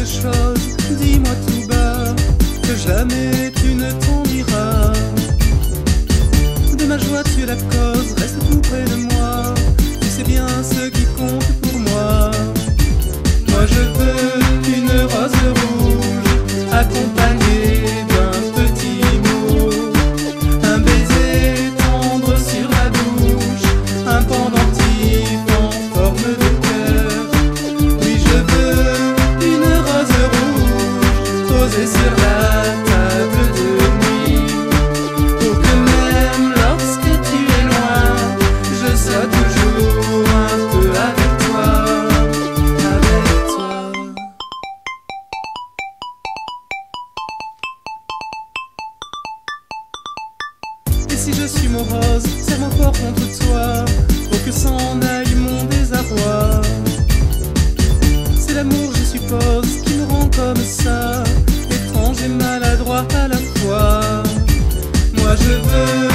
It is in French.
quelque chose, dis-moi tout bas, que jamais tu ne t'en iras. De ma joie tu es la cause, reste tout près de moi, tu sais bien ce qui compte pour moi. Moi je veux une rose rouge, accompagnée d'un petit mot, un baiser tendre sur la bouche, un pendentif en forme de cœur. Oui je veux une rose rouge, posée sur la table de nuit, pour que même lorsque tu es loin, je sois toujours un peu avec toi, avec toi. Et si je suis morose, serre mon corps contre toi, pour que s'en aille mon désarroi. C'est l'amour, je suppose, qui me rend comme ça, étrange et maladroit à la fois. Moi je veux